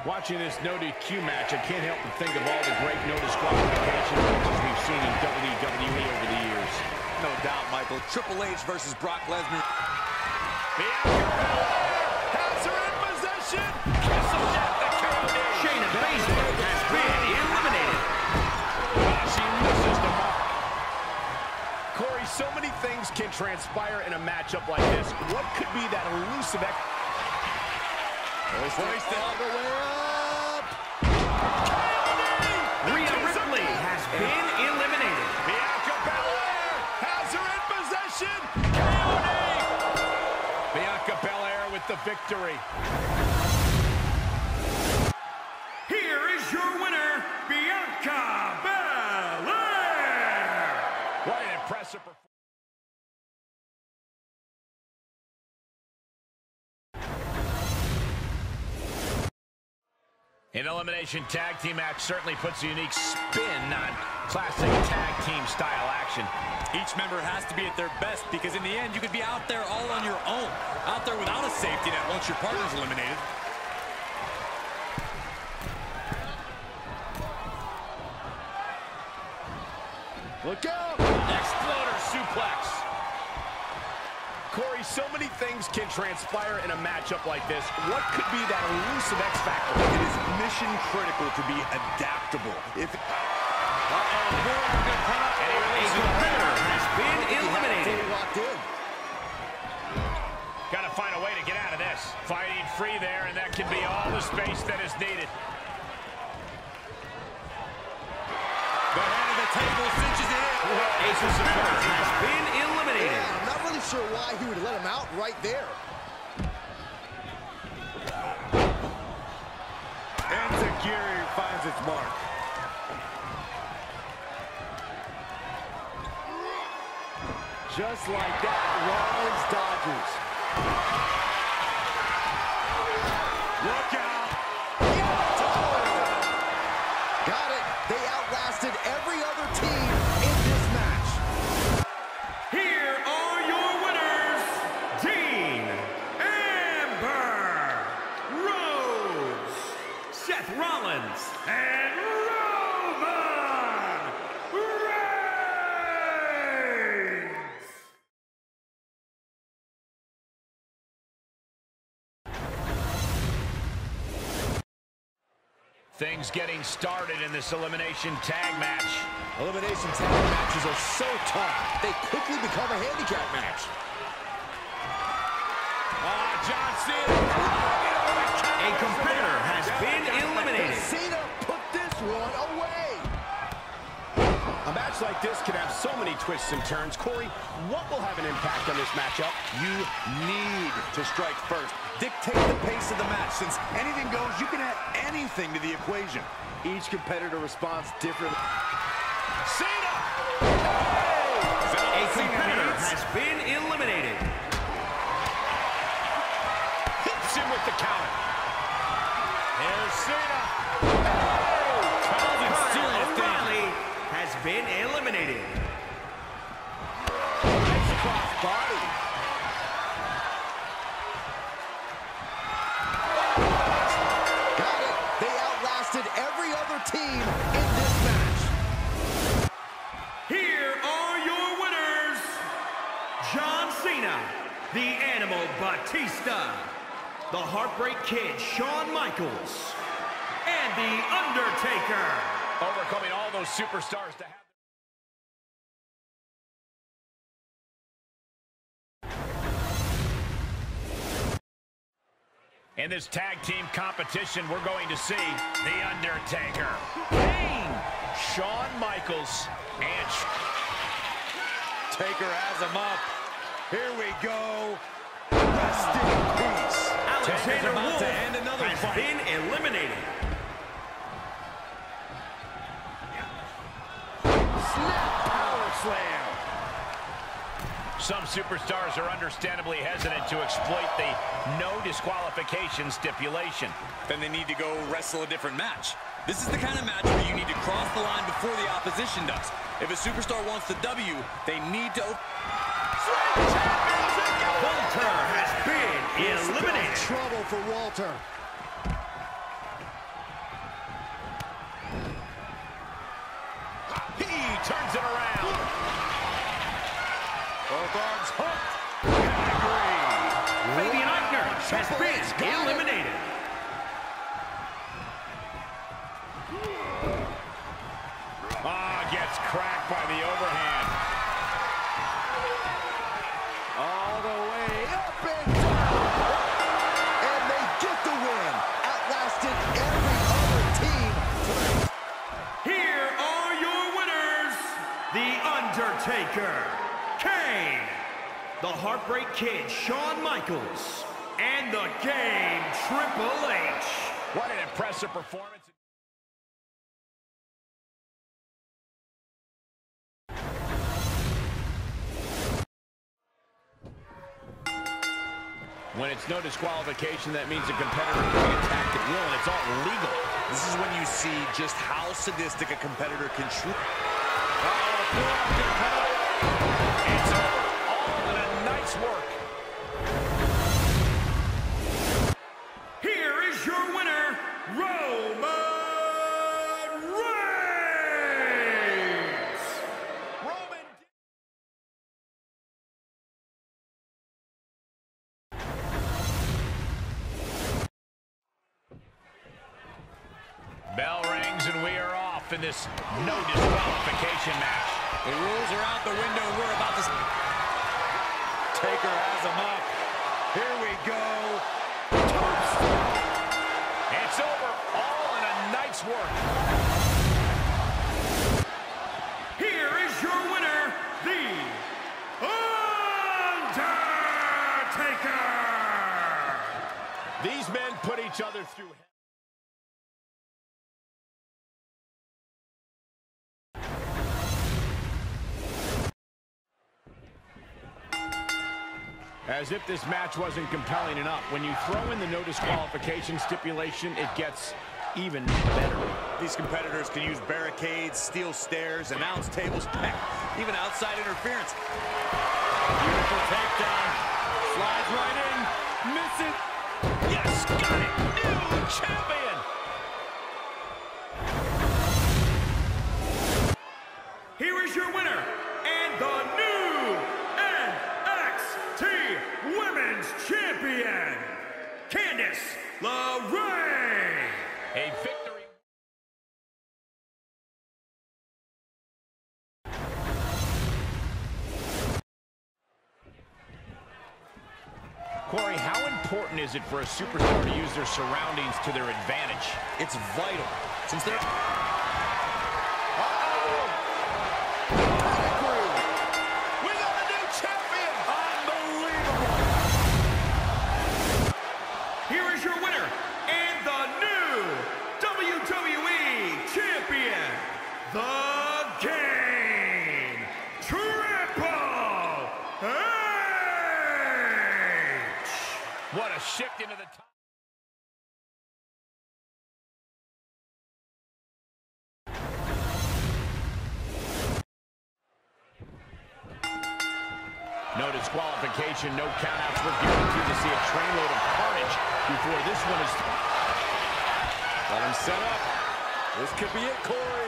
Watching this no DQ match, I can't help but think of all the great no disqualification matches we've seen in WWE over the years. No doubt, Michael. Triple H versus Brock Lesnar. Bianca Belair has her in position. Kiss of death, the KOD. Shayna Baszler has been eliminated. She misses the mark. Corey, so many things can transpire in a matchup like this. What could be that elusive Hoisted all the way up. Rhea Ripley has been eliminated. Bianca Belair has her in possession. KOD. Bianca Belair with the victory. Here is your winner, Bianca Belair. What an impressive performance. An elimination tag team match certainly puts a unique spin on classic tag team style action. Each member has to be at their best because in the end, you could be out there all on your own. Out there without a safety net once your partner's eliminated. Look out! Exploder suplex. Corey, so many things can transpire in a matchup like this. What could be that elusive X factor? It is mission critical to be adaptable. A competitor has been eliminated. Got to find a way to get out of this. Fighting free there, and that can be all the space that is needed. The head of the table cinches it in. A competitor has been eliminated. Yeah, I'm not really sure why he would let him out right there. Enziguri finds its mark. Just like that, Rollins dodges. Look out. Got it. They outlasted every other team in this match. Here are your winners, Dean Amber Rose, Seth Rollins, and Roman Reigns. Things getting started in this elimination tag match. Elimination tag matches are so tough, they quickly become a handicap match. John Cena. A competitor has been eliminated. Cena put this one away. A match like this can have so many twists and turns. Corey, what will have an impact on this matchup? You need to strike first. Dictate the pace of the match. Since anything goes, you can add anything to the equation. Each competitor responds differently. Cena! A competitor has been eliminated. Hits him with the counter. Here's Cena. O'Reilly has been eliminated. Nice cross body. Got it. They outlasted every other team in this match. Here are your winners, John Cena, the Animal Batista, the Heartbreak Kid, Shawn Michaels, and The Undertaker. Overcoming all those superstars to have. In this tag team competition, we're going to see The Undertaker, Kane, Shawn Michaels, and Taker has him up. Here we go. Rest in peace. Alexander about Wolf to end another has fight. been eliminated. Snap power slam. some superstars are understandably hesitant to exploit the no disqualification stipulation. Then they need to go wrestle a different match. This is the kind of match where you need to cross the line before the opposition does. If a superstar wants the W, they need to... Walter has been eliminated. Trouble for Walter. turns it around. Both arms hooked. Fabian Aichner has been eliminated. Gets cracked by the overhand. All the way up and down. And they get the win. Outlasted every other team tonight. Here are your winners, The Undertaker, Kane, The Heartbreak Kid, Shawn Michaels, and The Game, Triple H. What an impressive performance. When it's no disqualification, that means a competitor can be attacked at will, and it's all legal. This is when you see just how sadistic a competitor can truly. It's over. All in a nice work. Here is your winner, Roman Reigns. Roman. Bell rings and we are off in this no disqualification match. The rules are out the window. We're about to... Taker has him up. Here we go. It's over. All in a nice work. Here is your winner, The Undertaker. These men put each other through hell. As if this match wasn't compelling enough, when you throw in the no disqualification stipulation, it gets even better. These competitors can use barricades, steel stairs, announce tables, heck, even outside interference. Beautiful takedown. Slides right in. Miss it. Yes, got it. New champion. Here is your winner, and the new NXT Women's Champion, Candice LeRae. A victory. Corey, how important is it for a superstar to use their surroundings to their advantage? It's vital, since they're... We got a new champion! Unbelievable! Here is your winner, and the new WWE Champion, The Game, Triple H. What a shift into the top. No disqualification, no countouts. We're guaranteed to see a trainload of carnage before this one is... Let him set up. This could be it, Corey.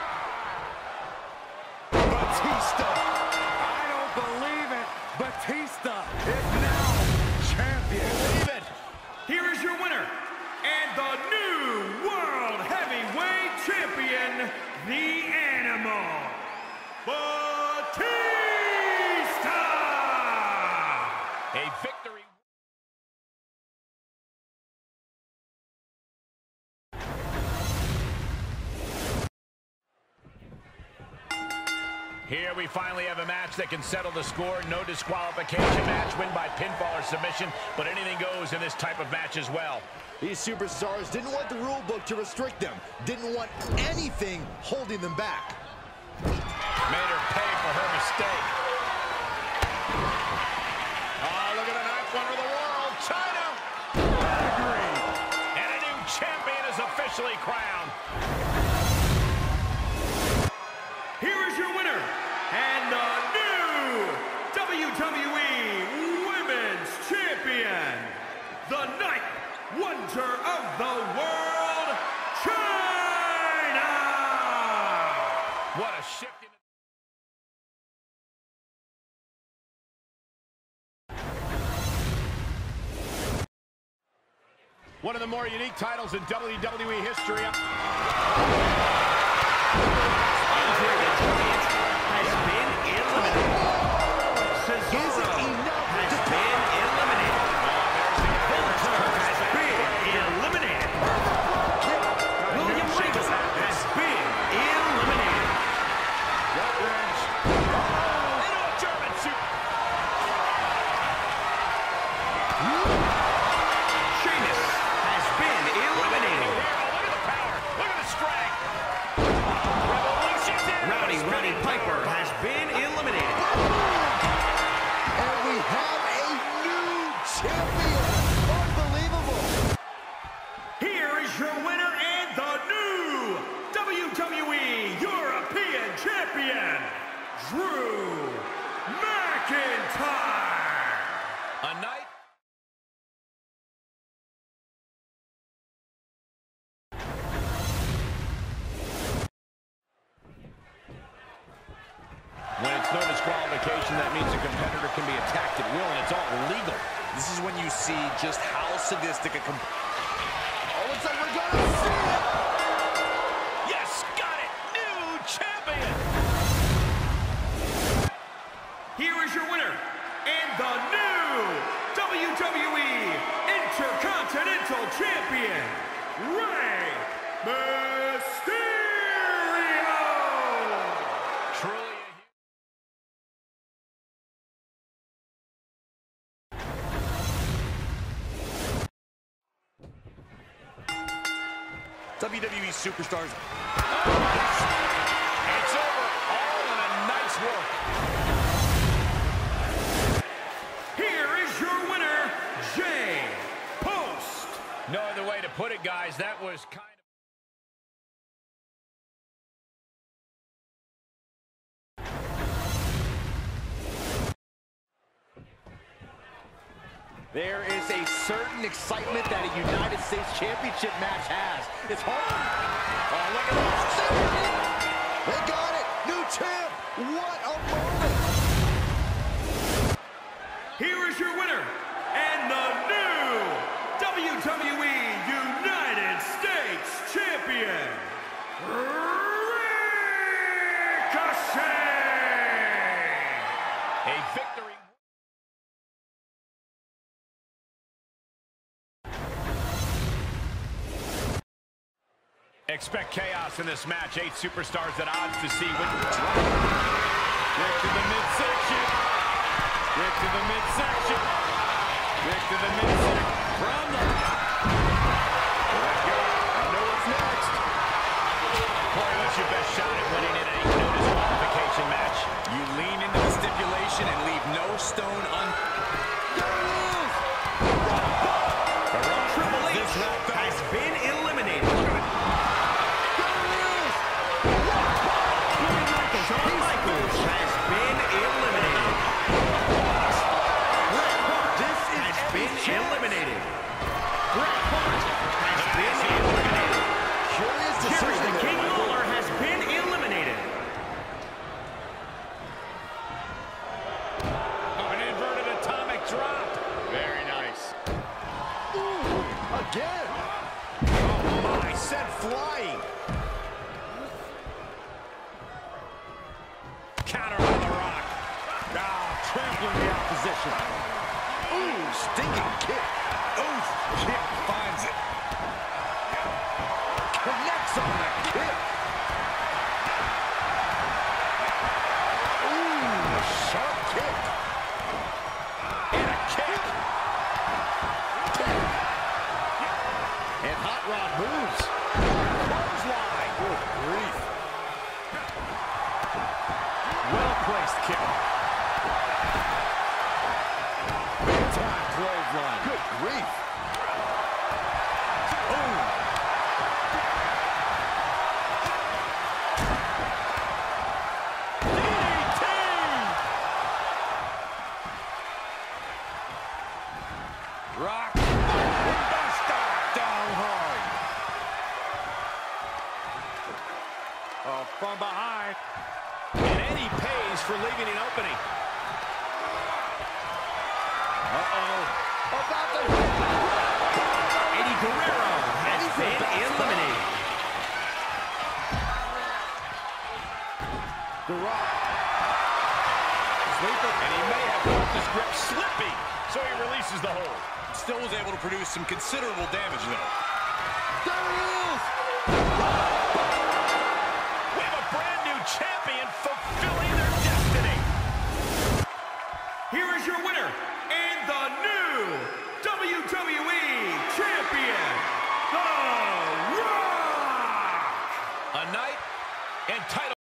Batista. I don't believe it. Batista is now champion. Believe it. Here is your winner, and the new World Heavyweight Champion, The Animal, Batista. A victory. Here we finally have a match that can settle the score. No disqualification match, win by pinfall or submission, but anything goes in this type of match as well. These superstars didn't want the rule book to restrict them. Didn't want anything holding them back. Made her pay for her mistake. Oh, look at the ninth wonder of the world, China! And a new champion is officially crowned. Here is your winner, and the new WWE Women's Champion, the ninth wonder of the world, China! What a shift in One of the more unique titles in WWE history. The Giant has been eliminated. Cesaro has been eliminated. Volta has been eliminated. William Regal has been eliminated. Into a German super. Sheamus has been eliminated. Look at the power. Look at the strength. Revolution's in. Roddy Piper has been eliminated. And we have a new champion. Unbelievable. Here is your winner and the new WWE European Champion, Drew McIntyre. A night. When it's no disqualification, that means a competitor can be attacked at will, and it's all legal. This is when you see just how sadistic a Oh, looks like we're going to see it. Yes, got it! New champion! Here is your winner and the new WWE Intercontinental Champion, Rey Mysterio. Truly WWE superstars. It's over, all in a nice work. Here is your winner, Jay Post. No other way to put it, guys. That was kind of... There is a certain excitement that a United States Championship match has. It's hard. Oh, look at this. They got it. New champ. What a moment. Here is your winner and the new WWE United States Champion, Ricochet. A victory. Expect chaos in this match. 8 superstars at odds to see which... Rick to the midsection. Rick to the midsection. Rick to the midsection. From the... Let's go. I know what's next. Corey, what's your best shot at winning in a no disqualification match? You lean into the stipulation and leave no stone Triple H has been eliminated. Shawn Michaels has been eliminated. Bret Hart has been eliminated. Bret Hart has been eliminated. Jerry the King Lawler has been eliminated. Oh, an inverted atomic drop. Very nice. Ooh, again. Oh, my, sent flying. Counter on the Rock. Trampling the opposition. Ooh, stinking kick. Ooh, kick finds it. Connects on that kick. Ooh, a sharp kick. And a kick. And Hot Rod moves. Clothesline. Good grief. Well-placed kick. Big-time clothesline. Good grief. Ooh. DDT. Rock. Buster. Down hard. Oh, from behind. And he pays for leaving an opening. Uh-oh. About to hit. Eddie The Rock. Sleeper, and he may have lost his grip slipping, so he releases the hold. Still was able to produce some considerable damage, though. There he is!